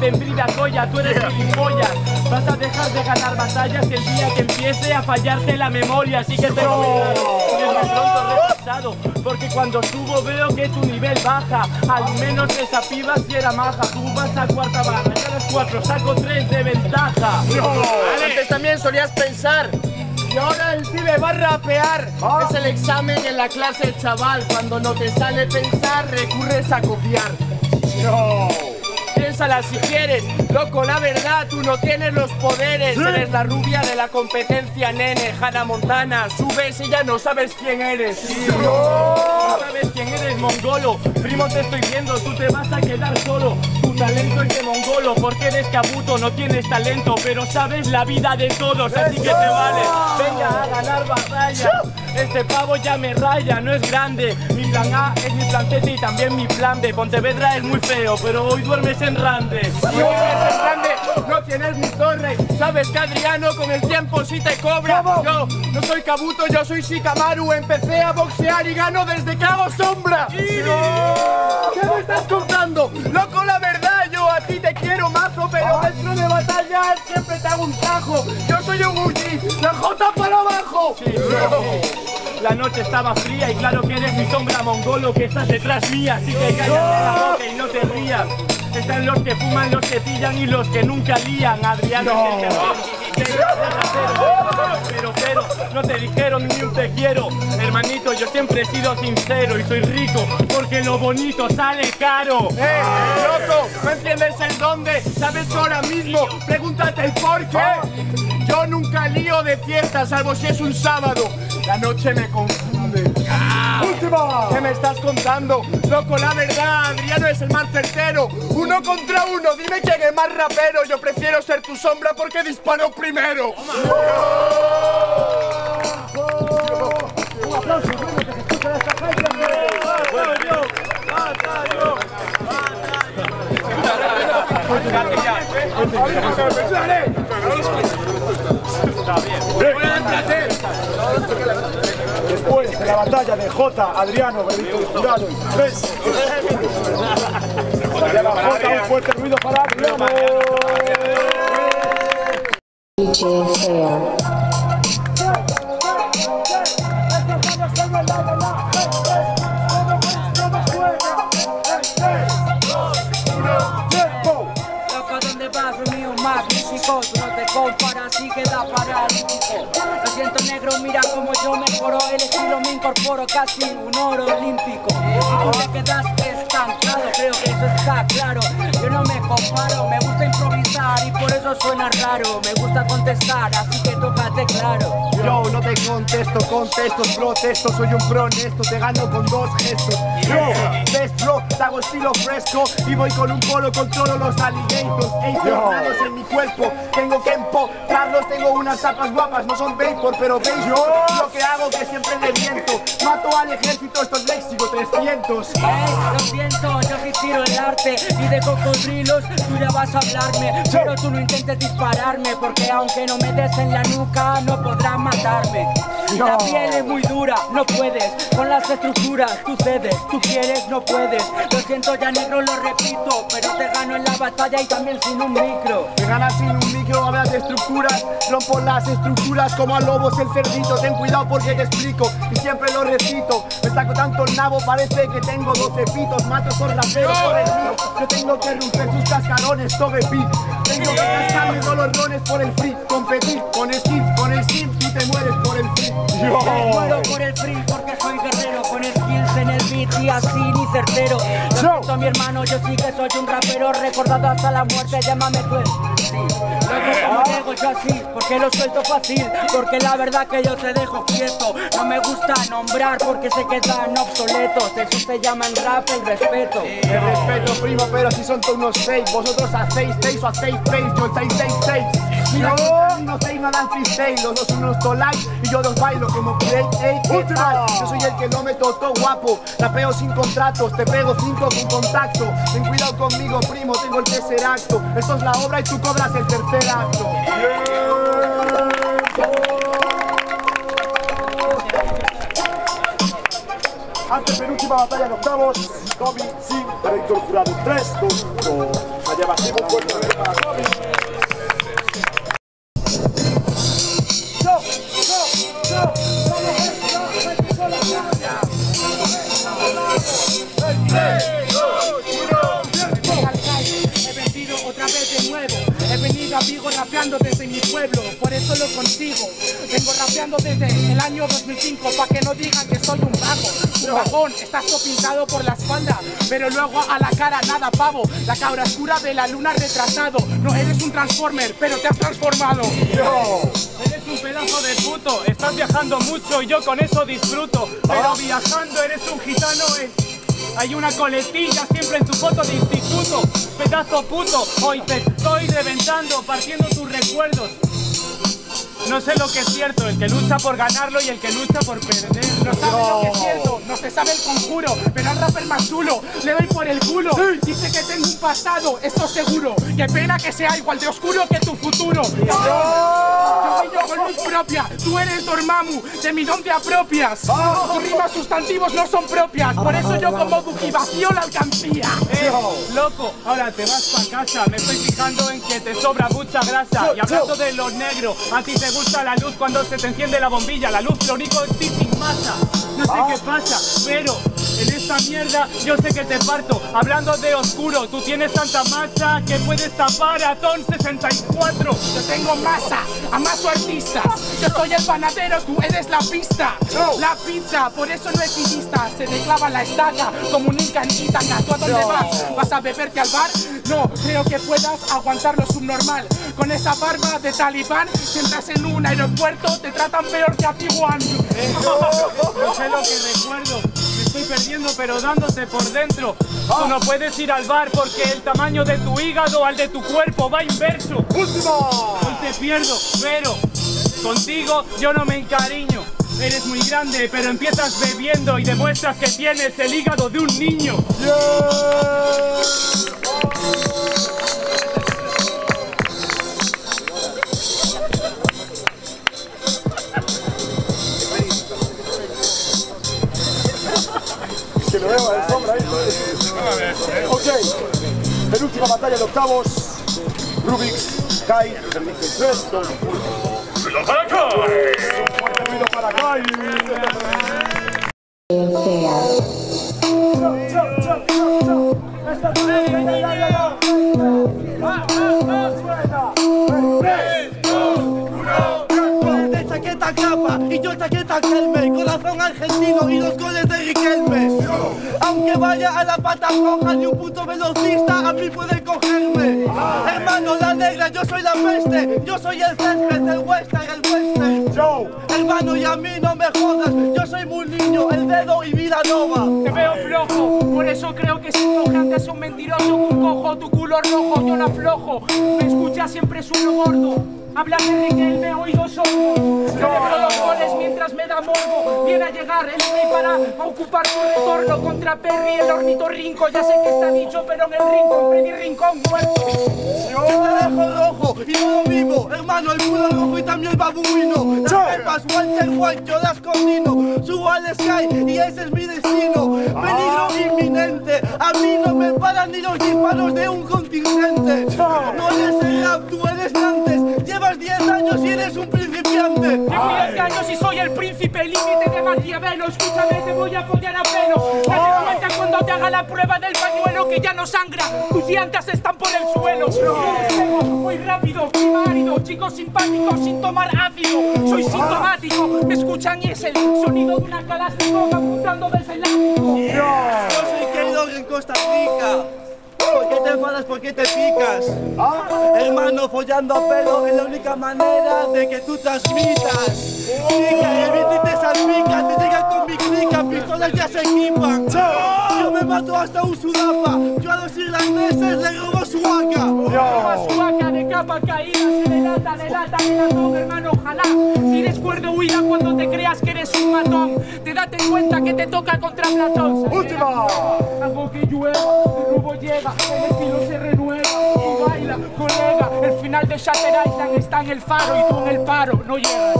de Brida Coya, tú eres gilipollas. Vas a dejar de ganar batallas el día que empiece a fallarte la memoria. Así que te lo digo, muy pronto retrasado, porque cuando subo veo que tu nivel baja. Al menos esa piba si era maja. Tú vas a cuarta barra, yo a las 4 saco 3 de ventaja. Antes también solías pensar y ahora el pibe va a rapear. Es el examen en la clase, chaval. Cuando no te sale pensar, recurres a copiar. Piénsala si quieres, loco, la verdad, tú no tienes los poderes. Eres la rubia de la competencia, nene. Hannah Montana, subes y ya no sabes quién eres. No sabes quién eres, mongolo. Primo, te estoy viendo, tú te vas a quedar solo. Tu talento es de mongolo, porque eres cabuto, no tienes talento, pero sabes la vida de todos, así que te vale. Venga a ganar batalla. Este pavo ya me raya, no es grande. Mi plan A es mi plan Z y también mi plan B. Pontevedra es muy feo, pero hoy duermes en Rande. Si hoy duermes en Rande, no tienes mi torre. Sabes que Adriano con el tiempo sí te cobra. Yo no soy Kabuto, yo soy Shikamaru. Empecé a boxear y gano desde que hago sombra. ¿Qué me estás contando? Loco, la verdad, yo a ti te quiero mazo, pero dentro de batallas siempre te hago un tajo. Yo soy un Uji, la J para abajo. La noche estaba fría y claro que eres mi sombra, mongolo, que estás detrás mía. Así que cállate la boca y no te rías. Están los que fuman, los que pillan y los que nunca lían. Adriano es el pero no te dijeron ni un te quiero. Hermanito, yo siempre he sido sincero y soy rico porque lo bonito sale caro. Loco, ¿no entiendes el dónde? ¿Sabes que ahora mismo? Pregúntate el por qué. Yo nunca lío de fiesta, salvo si es un sábado. La noche me confunde. ¡Última! ¿Qué me estás contando? Loco, la verdad, Adriano es el más certero. 1 contra 1, dime quién es más rapero. Yo prefiero ser tu sombra porque disparo primero. Un aplauso, bueno, que se escucha de esta calle. Después de la batalla de J, Adriano, veredicto del jurado, 3. Batalla de J, un fuerte ruido para Adriano. Magnífico, tú no te comparas y queda paralítico. Lo siento, negro, mira como yo mejoro. El estilo me incorporo, casi un oro olímpico. Tú te quedas estancado, creo que eso está claro. Yo no me comparo, me gusta improvisar y por eso suena raro. Me gusta contestar, así que tócate claro. Yo no te contesto, protesto. Soy un pro honesto, te gano con 2 gestos. Ves, bro, te hago estilo fresco y voy con un polo, controlo los alligators. Infiltrados en mi cuerpo, tengo que empotrarlos. Tengo unas tapas guapas, no son vapor, pero veis lo que hago que siempre reviento. Mato al ejército, esto es léxico 300. Lo siento, yo sí tiro el arte y de cocodrilos tú ya vas a hablarme. Pero tú no intentes dispararme, porque aunque no me des en la nuca, no podrás matarme. La piel es muy dura, no puedes. Con las estructuras tú cedes, tú quieres, no puedes. Lo siento ya, negro, lo repito, pero te gano en la batalla y también sin un micro. Me ganas sin un micro, hablas de estructuras. Rompo las estructuras como a lobos el cerdito. Ten cuidado porque te explico y siempre lo recito. Me saco tanto el nabo, parece que tengo 12 pitos. Mato estos raperos por el mío. Yo tengo que romper sus cascarones, todo beat. Tengo que cascarme todos los rones por el free. Competir con el sim y te mueres por el free. Me muero por el free porque soy guerrero, con skills en el beat y así ni certero. Lo siento, mi hermano, yo sí que soy un rapero recordado hasta la muerte, llámame tú. Sí. Loco como digo yo así, porque lo suelto fácil, porque la verdad que yo te dejo quieto. No me gusta nombrar porque se quedan obsoletos, eso se llama en rap el respeto. El respeto, primo, pero si son todos unos 6. Vosotros hacéis 6 o hacéis 6, yo estáis 6. Mira, no 6 no dan freestyle, los dos unos tolai y yo los bailo como play. ¿Qué tal? Yo soy el que lo meto todo guapo, rapeo sin contratos, te pego 5 con contacto. Ten cuidado conmigo, primo, tengo el tercer acto. Esto es la obra y tú cobras el tercer acto. Antepenúltima batalla de octavos, Tommy, Sim, veredicto del jurado, 3, 2, 1. Llamativo fuerte para Javi. He vencido otra vez de nuevo. He venido a Vigo rapeando desde mi pueblo, por eso lo consigo. Vengo rapeando desde el año 2005, pa' que no digan que soy un vago. Un vagón, estás todo pintado por la espalda, pero luego a la cara nada pavo. La cabra oscura de la luna retrasado. No eres un transformer, pero te has transformado. Eres un pedazo de puto, estás viajando mucho y yo con eso disfruto. Pero viajando eres un gitano, hay una coletilla siempre en tu foto de instituto. Pedazo puto, hoy te estoy reventando, partiendo tus recuerdos. No sé lo que es cierto, el que lucha por ganarlo y el que lucha por perder. No sabe lo que es cierto, no se sabe el conjuro, pero al rapper más chulo le doy por el culo. Dice que tengo un pasado, esto seguro. Qué pena que sea igual de oscuro que tu futuro. Yo con luz propia, tú eres Dormammu, de mi don te apropias. Tus rimas sustantivos no son propias, por eso yo como Duki vacío la alcancía. Loco, ahora te vas pa' casa, me estoy fijando en que te sobra mucha grasa. Y hablando de lo negro, a ti te gusta la luz cuando se te enciende la bombilla. La luz lo único es ti sin masa. No sé qué pasa, pero en esta mierda yo sé que te parto. Hablando de oscuro, tú tienes tanta masa que puedes tapar a Ton 64. Yo tengo masa, amaso artistas. Yo soy el panadero, tú eres la pista. La pizza, por eso no es finista. Se te clava la estaca como un inca en Ítaca. ¿Tú a dónde vas? ¿Vas a beberte al bar? No, creo que puedas aguantar lo subnormal. Con esa barba de talibán, si entras en un aeropuerto, te tratan peor que a Tijuana. No sé lo que recuerdo, me estoy perdiendo pero dándote por dentro. Tú no puedes ir al bar porque el tamaño de tu hígado al de tu cuerpo va inverso. Hoy te pierdo, pero contigo yo no me encariño. Eres muy grande, pero empiezas bebiendo y demuestras que tienes el hígado de un niño. Que lo veo de sombra ahí. Ok, penúltima batalla de octavos. Rubix, Kai, 3, 2, 1. ¡Para acá! Un fuerte ruido para Kai. Chaqueta capa y yo chaqueta Kelme, corazón argentino y los goles de Riquelme. Aunque vaya a la pata roja ni un puto velocista a mí puede cogerme. Hermano, la negra, yo soy la peste, yo soy el césped, el western, el western. Hermano, y a mí no me jodas, yo soy muy niño, el dedo y vida nova. Te veo flojo, por eso creo que si tu gente es un mentiroso, un cojo, tu culo rojo, yo no aflojo. Me escucha siempre es uno gordo. Habla de Riquelme, oigo sordo. Celebro los goles mientras me da morbo. Viene a llegar el rey para ocupar tu retorno contra Perry, el ornitorrinco. Ya sé que está dicho, pero en el rincón, Freddy Rincón muerto. Yo te dejo rojo y todo vivo, hermano, el culo rojo y también el babuino. Las pepas, Walter White, yo las cocino. Subo al Sky y ese es mi destino. Peligro inminente, a mí no me paran ni los disparos de un contingente. No eres el rap, tú eres Nantes. Llevas 10 años y eres un principiante. Llevo 10 años y soy el príncipe, límite de Maquiavelo. Escúchame, te voy a follar a pelo. Date cuenta cuando te haga la prueba del pañuelo que ya no sangra. Tus llantas están por el suelo. Muy rápido, primárido, chico simpático sin tomar ácido. Soy sintomático, me escuchan y es el sonido de una Kalashnikov apuntando desde el ático. Yo soy Keylor en Costa Rica. ¿Por qué te enfadas? ¿Por qué te picas? Hermano, follando a pelo es la única manera de que tú transmitas. Chica, el bici te salpica, te llegan con mi clica, pistolas ya se equipan. Yo me mato hasta un sudapa, yo a los irlandeses le robo su vaca. Roba su vaca de capa caída, se delata, hermano, ojalá. Si eres cuerdo, huida cuando te creas que eres un matón. Te date cuenta que te toca contra Platón. Última. Algo que llueva, el robo llega, el estilo se renueva. Tú baila, colega, el final de Shatter Island está en el faro y tú en el paro no llegas.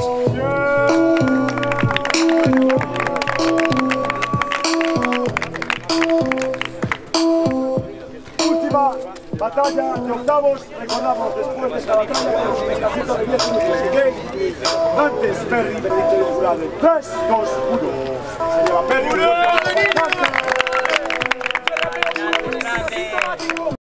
Última Batalla de octavos, recordamos después de esta batalla con un casito de 10 minutos, ¿ok? Antes, Perry, veredicto del jurado. 3, 2, 1. Se lleva Perry.